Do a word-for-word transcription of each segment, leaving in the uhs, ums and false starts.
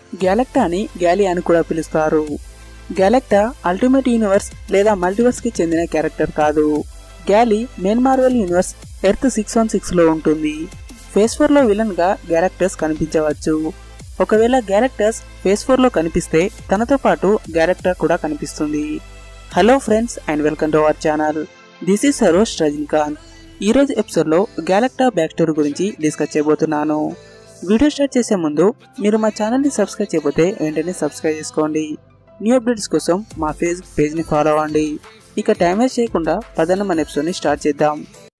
గ్యాలక్టాని galley అని కూడా పిలుస్తారు. గ్యాలక్టా అల్టిమేట్ యూనివర్స్ లేదా మల్టీవర్స్ కి చెందిన క్యారెక్టర్ కాదు. Gally main Marvel universe Earth six one six లో ఉంటుంది. ఫేజ్ ఫోర్ లో విలన్ గా గ్యాలక్టస్ కనిపించవచ్చు. ఒకవేళ గ్యాలక్టస్ ఫేజ్ ఫోర్ లో కనిపిస్తే తనతో పాటు గ్యాలక్టా కూడా కనిపిస్తుంది. Hello friends and welcome to our channel. This is Harosh Rajinikanth. ఈ రోజు ఎపిసోడ్ లో గ్యాలక్టా బ్యాక్ స్టోరీ గురించి డిస్కస్ చేయబోతున్నాను. వీడియో స్టార్ట్ చేసే ముందు మీరు మా ఛానల్ ని సబ్స్క్రైబ్ చేయకపోతే వెంటనే సబ్స్క్రైబ్ చేసుకోండి. న్యూ అప్డేట్స్ కోసం మా ఫేస్బుక్ పేజ్ ని ఫాలో అవ్వండి. ఇక టైం వేస్ట్ చేయకుండా పదన మన ఎపిసోడ్ ని స్టార్ట్ చేద్దాం.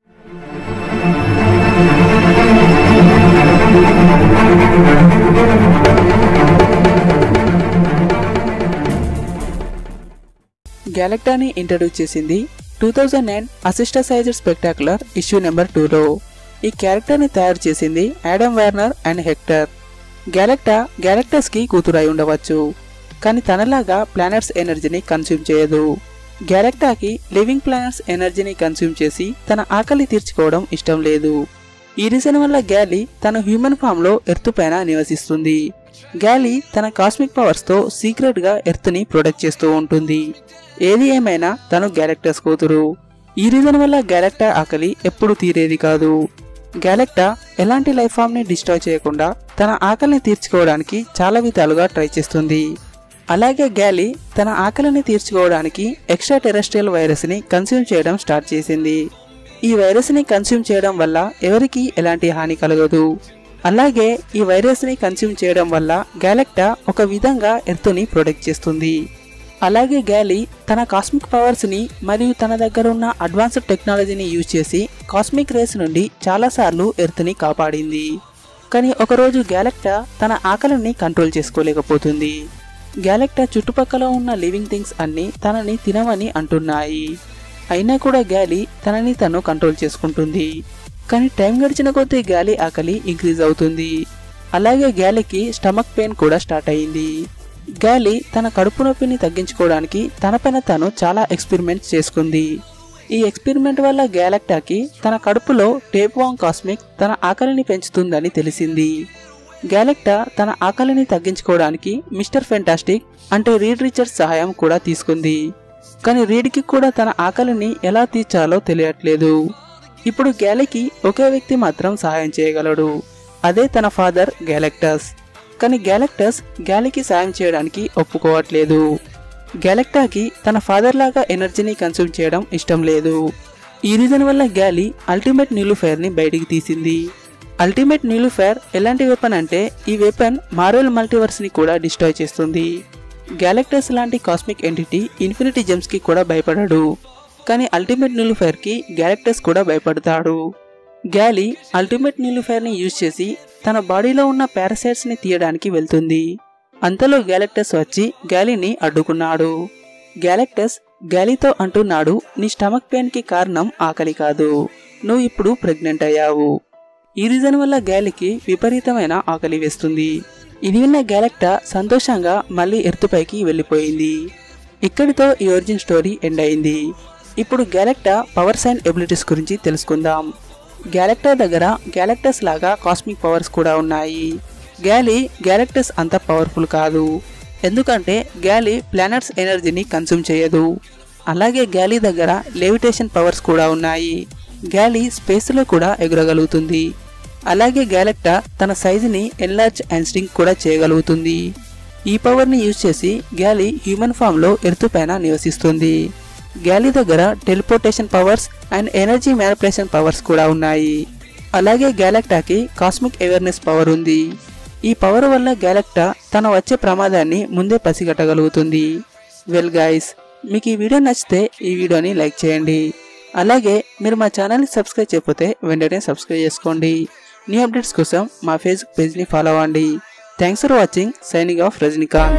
గ్యాలక్టాని ఇంట్రడ్యూస్ చేసింది two thousand nine assistant sized spectacular issue number two లో. ఈ క్యారెక్టర్ ని తయారు చేసింది Adam Warner and Hector. Galacta Galactus కి కూతురై ఉండవచ్చు, కానీ తనలాగా ప్లానెట్స్ ఎనర్జీని కన్స్యూమ్ చేయదు. గ్యాలక్టాకి లివింగ్ ప్లానెట్స్ ఎనర్జీని కన్స్యూమ్ చేసి తన ఆకలి తీర్చుకోవడం ఇష్టం లేదు. ఈ రీజన్ వల్ల గ్యాలీ తన హ్యూమన్ ఫామ్ లో ఎర్త్ పైన నివసిస్తుంది. గ్యాలీ తన కాస్మిక్ పవర్స్ తో సీక్రెట్ గా ఎర్త్ ని ప్రొటెక్ట్ చేస్తూ ఉంటుంది. ఏది ఏమైనా తను గ్యాలక్టస్ కూతురు. ఈ రీజన్ వల్ల గ్యాలక్టా ఆకలి ఎప్పుడు తీరేది కాదు. గ్యాలక్టా ఎలాంటి లైఫ్ ఫామ్ ని డిస్ట్రాయ్ చేయకుండా తన ఆకలిని తీర్చుకోవడానికి చాలా విధాలుగా ట్రై చేస్తుంది. అలాగే గ్యాలీ తన ఆకలిని తీర్చుకోవడానికి ఎక్స్ట్రా టెరెస్ట్రియల్ వైరస్ ని కన్స్యూమ్ చేయడం స్టార్ట్ చేసింది. ఈ వైరస్ ని కన్స్యూమ్ చేయడం వల్ల ఎవరికి ఎలాంటి హాని కలగదు. అలాగే ఈ వైరస్ ని కన్స్యూమ్ చేయడం వల్ల గ్యాలక్టా ఒక విధంగా ఎర్త్ ని ప్రొటెక్ట్ చేస్తుంది. అలాగే గ్యాలీ తన కాస్మిక్ పవర్స్ ని మరియు తన దగ్గర ఉన్న అడ్వాన్స్డ్ టెక్నాలజీని యూజ్ చేసి కాస్మిక్ రేస్ నుండి చాలా సార్లు ఎర్త్ ని కాపాడింది. కానీ ఒకరోజు గ్యాలక్టా తన ఆకలిని కంట్రోల్ చేసుకోలేకపోతుంది. గ్యాలక్టా చుట్టుపక్కల ఉన్న లివింగ్ థింగ్స్ అన్ని తనని తినమని అంటున్నాయి. అయినా కూడా గ్యాలీ తనని తను కంట్రోల్ చేసుకుంటుంది. కానీ టైం గడిచిన కొద్దీ గ్యాలీ ఆకలి ఇంక్రీజ్ అవుతుంది. అలాగే గ్యాలీకి స్టమక్ పెయిన్ కూడా స్టార్ట్ అయింది. గ్యాలీ తన కడుపు నొప్పిని తగ్గించుకోవడానికి తనపైన తను చాలా ఎక్స్పెరిమెంట్స్ చేసుకుంది. ఈ ఎక్స్పెరిమెంట్ వల్ల గ్యాలక్టాకి తన కడుపులో టేప్వాంగ్ కాస్మిక్ తన ఆకలిని పెంచుతుందని తెలిసింది. గ్యాలక్టా తన ఆకలిని తగ్గించుకోవడానికి మిస్టర్ ఫెంటాస్టిక్ అంటే రీడ్ రిచర్డ్స్ సహాయం కూడా తీసుకుంది. కానీ రీడ్కి కూడా తన ఆకలిని ఎలా తీర్చాలో తెలియట్లేదు. ఇప్పుడు గ్యాలీకి ఒకే వ్యక్తి మాత్రం సహాయం చేయగలడు, అదే తన ఫాదర్ గ్యాలక్టస్. కానీ గ్యాలక్టస్ గ్యాలీకి సాయం చేయడానికి ఒప్పుకోవట్లేదు. గ్యాలక్టాకి తన ఫాదర్ లాగా ఎనర్జీని కన్స్యూమ్ చేయడం ఇష్టం లేదు. ఈ రీజన్ వల్ల గ్యాలీ అల్టిమేట్ నీలుఫైర్ ని బయటికి తీసింది. అల్టిమేట్ నీలుఫైర్ ఎలాంటి వెపన్ అంటే ఈ వెపన్ మార్వెల్ మల్టీవర్స్ ని కూడా డిస్ట్రాయ్ చేస్తుంది. గ్యాలక్టస్ లాంటి కాస్మిక్ ఎంటిటీ ఇన్ఫినిటీ జెమ్స్ కి కూడా భయపడడు, కానీ అల్టిమేట్ నీలుఫైర్ కి గ్యాలక్టస్ కూడా భయపడతాడు. గ్యాలీ అల్టిమేట్ నీలుఫైర్ ని యూజ్ చేసి తన బాడీలో ఉన్న పారాసైట్స్ ని తీయడానికి వెళ్తుంది. అంతలో గ్యాలక్టస్ వచ్చి గ్యాలీని అడ్డుకున్నాడు. గ్యాలక్టస్ గ్యాలీతో అంటున్నాడు, నీ స్టమక్ పెయిన్ కి కారణం ఆకలి కాదు, నువ్వు ఇప్పుడు ప్రెగ్నెంట్ అయ్యావు. ఈ రీజన్ వల్ల గ్యాలీకి విపరీతమైన ఆకలి వేస్తుంది. ఇది విన్న గ్యాలక్టా సంతోషంగా మళ్ళీ ఎర్త్ పైకి వెళ్లిపోయింది. ఇక్కడితో ఈ ఒరిజిన్ స్టోరీ ఎండ్ అయింది. ఇప్పుడు గ్యాలక్టా పవర్స్ అండ్ ఎబిలిటీస్ గురించి తెలుసుకుందాం. గ్యాలక్టా దగ్గర గ్యాలక్టస్ లాగా కాస్మిక్ పవర్స్ కూడా ఉన్నాయి. గ్యాలీ గ్యాలక్టస్ అంత పవర్ఫుల్ కాదు, ఎందుకంటే గ్యాలీ ప్లానెట్స్ ఎనర్జీని కన్స్యూమ్ చేయదు. అలాగే గ్యాలీ దగ్గర లెవిటేషన్ పవర్స్ కూడా ఉన్నాయి. గ్యాలీ స్పేస్లో కూడా ఎగరగలుగుతుంది. అలాగే గ్యాలక్టా తన సైజుని ఎన్లార్జ్ అండ్ స్ట్రింక్ కూడా చేయగలుగుతుంది. ఈ పవర్ని యూజ్ చేసి గ్యాలీ హ్యూమన్ ఫామ్లో ఎర్త్ పైన నివసిస్తుంది. గ్యాలీ దగ్గర teleportation powers and energy manipulation powers కూడా ఉన్నాయి. అలాగే గ్యాలక్టాకి కాస్మిక్ అవేర్నెస్ పవర్ ఉంది. ఈ పవర్ వల్ల గ్యాలక్టా తన వచ్చే ప్రమాదాన్ని ముందే పసిగట్టగలుగుతుంది. వెల్ గైస్, మీకు ఈ వీడియో నచ్చితే ఈ వీడియోని లైక్ చేయండి. అలాగే మీరు మా ఛానల్ని సబ్స్క్రైబ్ చేయకపోతే వెంటనే సబ్స్క్రైబ్ చేసుకోండి. న్యూ అప్డేట్స్ కోసం మా ఫేస్బుక్ పేజ్ని ఫాలో అవ్వండి. Thanks for watching. Signing off Rajinikanth.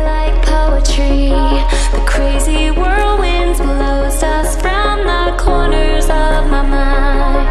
Corners of my mind.